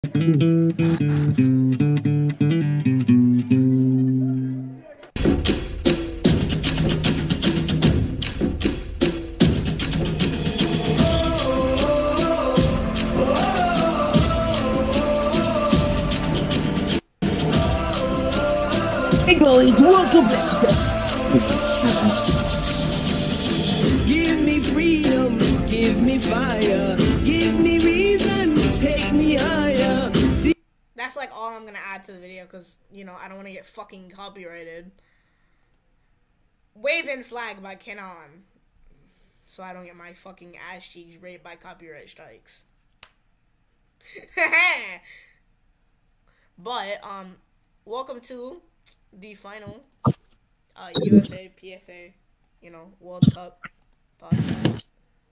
Hey guys, welcome back. Give me freedom, give me fire, give me reason, take me higher. That's like all I'm gonna add to the video because, you know, I don't want to get fucking copyrighted. Waving Flag by Kenon. So I don't get my fucking ass cheeks raped by copyright strikes. But, welcome to the final UFA, PFA, you know, World Cup podcast.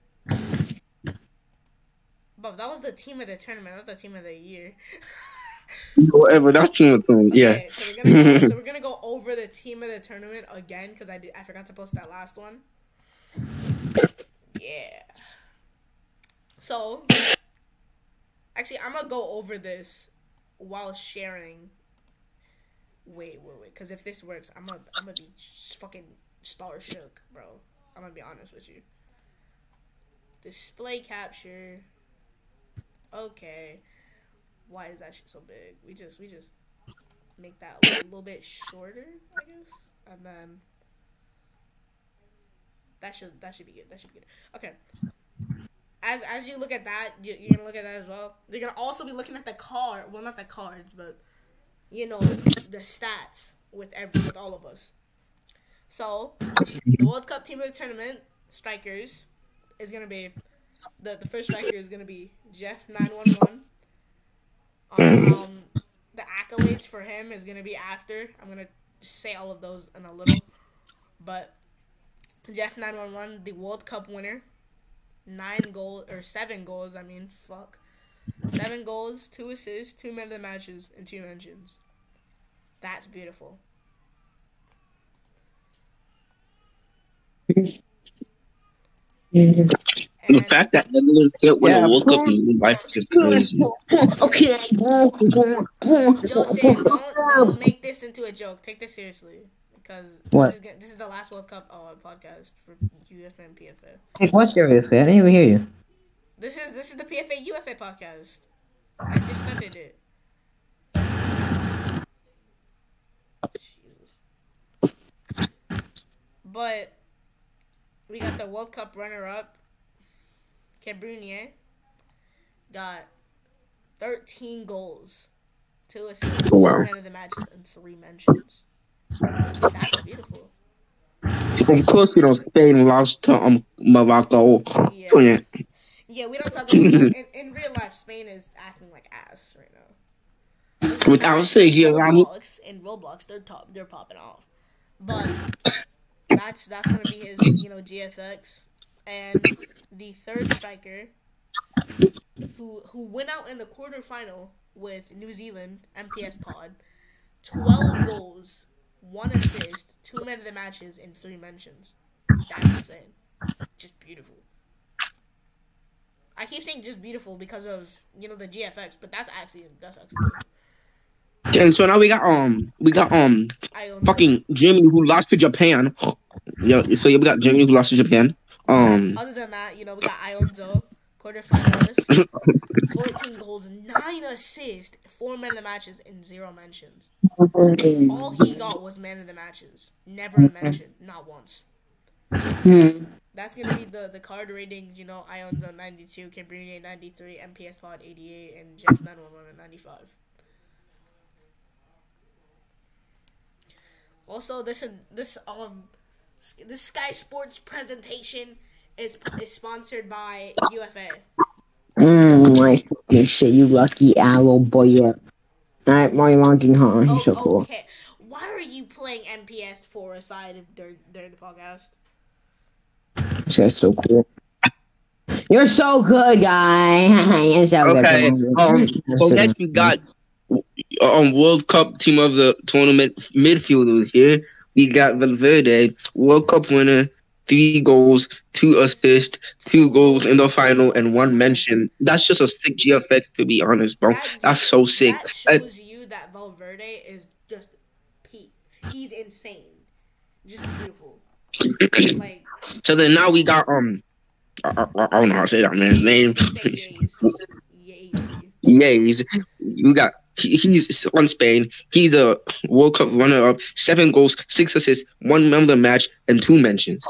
But that was the team of the tournament, not the team of the year. Whatever, that's team of the tournament, yeah. Okay, so we're gonna go over the team of the tournament again because I forgot to post that last one. Yeah. So, actually, I'm gonna go over this while sharing. Wait, because if this works, I'm gonna be fucking starstruck, bro. I'm gonna be honest with you. Display capture. Okay. Why is that shit so big? We just make that a little bit shorter, I guess, and then that should be good. That should be good. Okay. As you look at that, you're gonna look at that as well. You're gonna also be looking at the card. Well, not the cards, but you know the stats with all of us. So the World Cup team of the tournament strikers is gonna be the first striker is gonna be Jeff 911. The accolades for him is gonna be after. I'm gonna say all of those in a little, but Jeff 911, the World Cup winner, 7 goals. 7 goals, 2 assists, 2 men of the matches, and 2 mentions. That's beautiful. The fact that Netherlands can't win a World Cup in life is just crazy. Okay. Joseph, don't make this into a joke. Take this seriously. Because this is the last World Cup podcast for UFA and PFA. Hey, what's seriously? I didn't even hear you. This is the PFA UFA podcast. I just started it. Jesus. But we got the World Cup runner-up. Cabrunier got 13 goals, 2 assists, 2 men of the matches, and 3 mentions. That's beautiful. Of course, Spain lost to Morocco. Yeah, we don't talk about in real life. Spain is acting like ass right now. Without saying in Roblox, they're popping off. But that's gonna be his GFX. And the third striker, who went out in the quarterfinal with New Zealand MPS Pod, 12 goals, 1 assist, 2 men of the matches, and 3 mentions. That's insane. Just beautiful. I keep saying just beautiful because of the GFX, but that's actually beautiful. And so now we got fucking Germany who lost to Japan. We got Germany who lost to Japan. Other than that, we got Ionzo, quarterfinalist, 14 goals, 9 assists, 4 men of the matches, and 0 mentions. All he got was man of the matches. Never a mention, not once. That's gonna be the card ratings. Ionzo 92, Cabrinier 93, MPS Pod 88, and Jeff 911 95. Also, this Sky Sports presentation is sponsored by UFA. My shit, you lucky aloe boy. Alright, my logging home. He's so cool. Okay. Why are you playing MPS 4 aside during the podcast? This guy's so cool. You're so good, guy. You're so okay. Good. So next we got World Cup team of the tournament midfielders here. We got Valverde, World Cup winner, 3 goals, 2 assists, 2 goals in the final, and 1 mention. That's just a sick GFX, to be honest, bro. That's so sick. That shows you that Valverde is just peak. He's insane. Just beautiful. Like, so then now we got I don't know how to say that man's name. Yays. We got he's on Spain. He's a World Cup runner-up. 7 goals, 6 assists, 1 man of the match, and 2 mentions.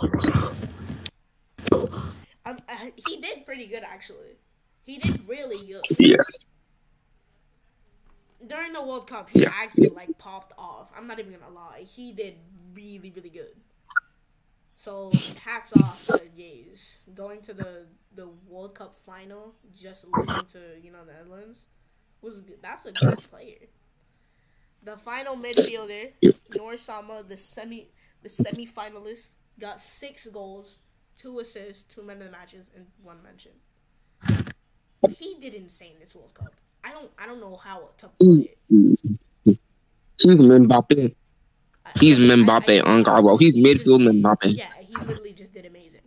He did pretty good, actually. He did really good. Yeah. During the World Cup, he actually like popped off. I'm not even gonna lie. He did really, really good. So hats off to Yays. Going to the World Cup final, just losing to the Netherlands, was good. That's a good player. The final midfielder, Noor Sama, the semi-finalist, got 6 goals, 2 assists, 2 men of the matches, and 1 mention. He did insane this World Cup. I don't know how to put it. He's Mbappe. He's Mbappe on Garbo. He's midfield Mbappe. Yeah, he literally just did amazing.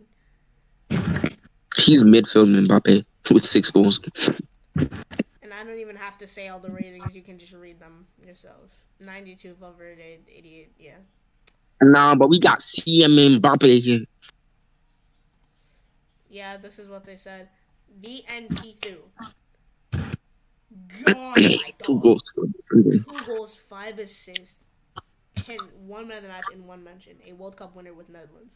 He's midfield Mbappe with 6 goals. And I don't even have to say all the ratings. You can just read them yourself. 92 Valverde, 88. Yeah. Nah, but we got CM Mbappe here. Yeah, this is what they said. BNP2. God, my dog. 2 goals. 2 goals, 5 assists, and 1 man of the match and 1 mention. A World Cup winner with Netherlands.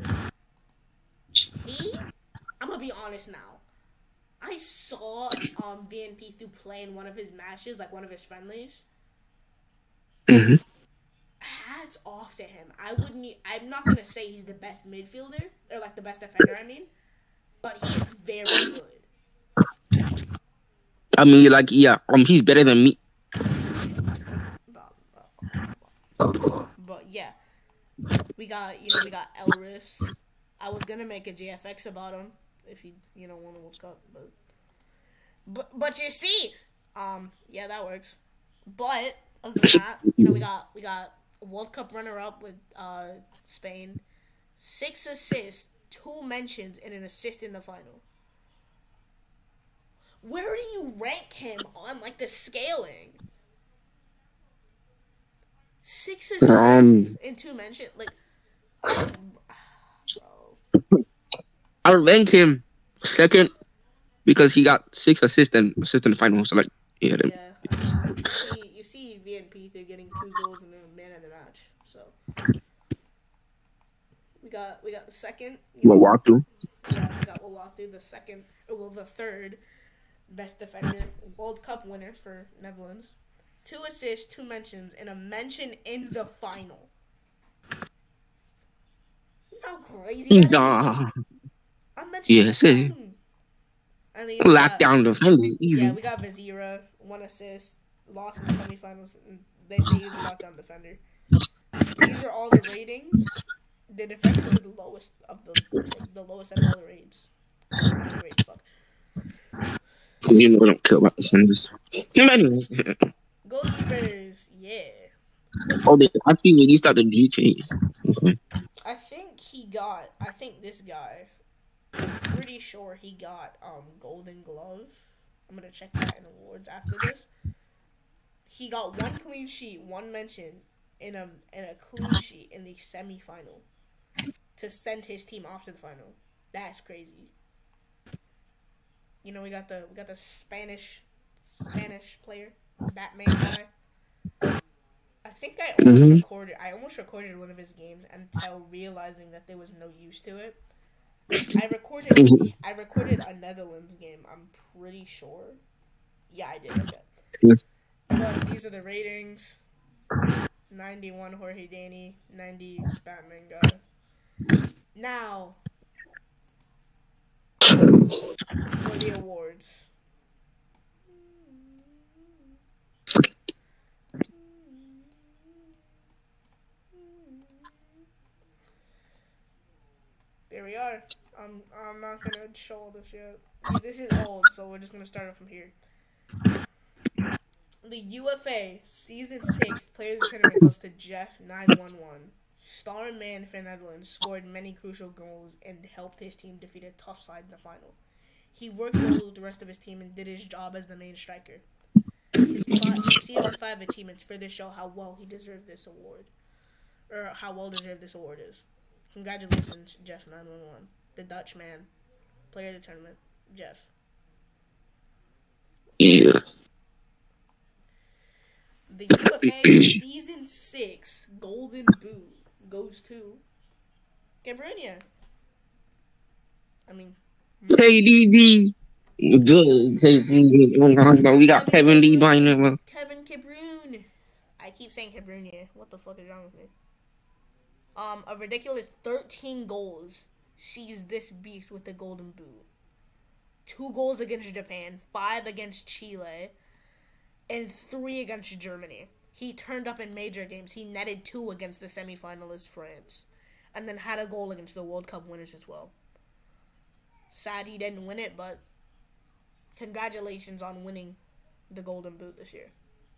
I'm gonna be honest now. I saw BNP2 play in one of his matches, like one of his friendlies. Mm-hmm. Hats off to him. I'm not gonna say he's the best midfielder or like the best defender. I mean, but he is very good. I mean, like, yeah, he's better than me. But yeah, we got Elrifs. I was gonna make a GFX about him if he won the World Cup, but you see, yeah, that works. But other than that, we got a World Cup runner-up with Spain, 6 assists, 2 mentions, and an assist in the final. Where do you rank him on like the scaling? 6 assists and 2 mentions, like, bro. I rank him 2nd because he got 6 assists and assist in the final. So like, yeah. You see VNP, they're getting 2 goals and a man of the match. So we got the second. Wawatu. Yeah, we got Wawatu, the third best defender, World Cup winner for Netherlands. 2 assists, 2 mentions, and a mention in the final. You know how crazy that is? Yes, and then lockdown defender. Yeah, we got Vizira, 1 assist, lost in the semifinals, and they say he's a lockdown defender. These are all the ratings. The defender was the lowest of the lowest out of all the rates. Fuck. I don't care about defenders. Anyways. Goalkeepers, yeah. Oh, they actually released out the GKs. Okay. I think this guy, I'm pretty sure he got Golden Glove. I'm gonna check that in awards after this. He got 1 clean sheet, 1 mention, and a clean sheet in the semi-final to send his team off to the final. That's crazy. We got the Spanish player, Batman guy. I think I almost recorded one of his games until realizing that there was no use to it. I recorded a Netherlands game, I'm pretty sure. Yeah, I did. Okay. But these are the ratings. 91 Jorge Danny, 90 Batman guy. Now for the awards. There we are. I'm not gonna show all this yet. This is old, so we're just gonna start it from here. The UFA Season 6 Player of the Tournament goes to Jeff 911. star man for Netherlands scored many crucial goals and helped his team defeat a tough side in the final. He worked well with the rest of his team and did his job as the main striker. His season 5 achievements further show how well he deserved this award, or how well deserved this award is. Congratulations, Jeff 911, the Dutch man, player of the tournament, Jeff. Yeah. The UFA Season 6 Golden Boot goes to Cabrera. I mean, KDB. Good. KDB. We got Kevin Lee behind him. Kevin Cabrera. I keep saying Cabrera. What the fuck is wrong with me? A ridiculous 13 goals sees this beast with the Golden Boot. 2 goals against Japan, 5 against Chile, and 3 against Germany. He turned up in major games. He netted 2 against the semifinalist France, and then had a goal against the World Cup winners as well. Sad he didn't win it, but congratulations on winning the Golden Boot this year.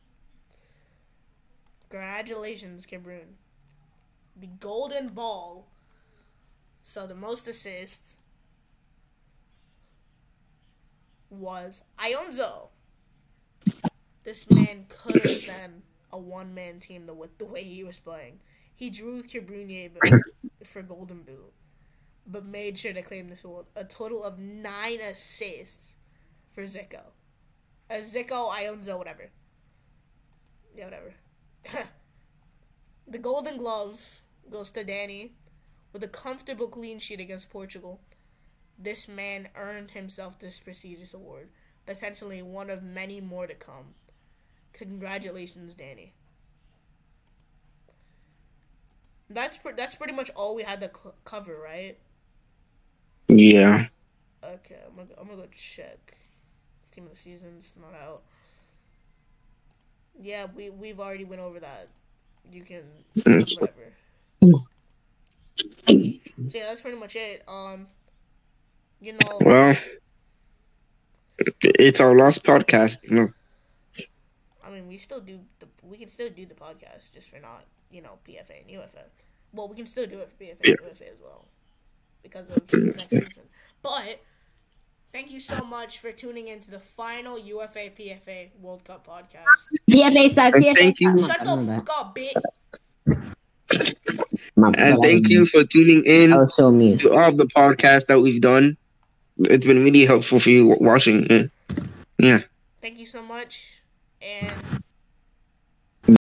Congratulations, Cabrera. The Golden Ball. So the most assists was Ionzo. This man could have been a one-man team with the way he was playing. He drew with Cabrera for Golden Boot, but made sure to claim this award. A total of 9 assists for Zico. Zico, Ionzo, whatever. Yeah, whatever. The Golden Glove goes to Danny with a comfortable clean sheet against Portugal. This man earned himself this prestigious award, potentially one of many more to come. Congratulations, Danny. That's pretty much all we had to cover, right? Yeah. Okay, I'm gonna go check. Team of the season's not out. Yeah, we've already went over that. You can whatever. So yeah, that's pretty much it. You know. Well, it's our last podcast. You know. I mean, we can still do the podcast just for not, PFA and UFA. Well, we can still do it for PFA and UFA as well because of next season. But thank you so much for tuning into the final UFA PFA World Cup podcast. PFA sucks. PFA Thank you. Shut the fuck up, bitch. And thank you for tuning in Oh, so mean. to all the podcasts that we've done. It's been really helpful for you watching. Yeah. Thank you so much, and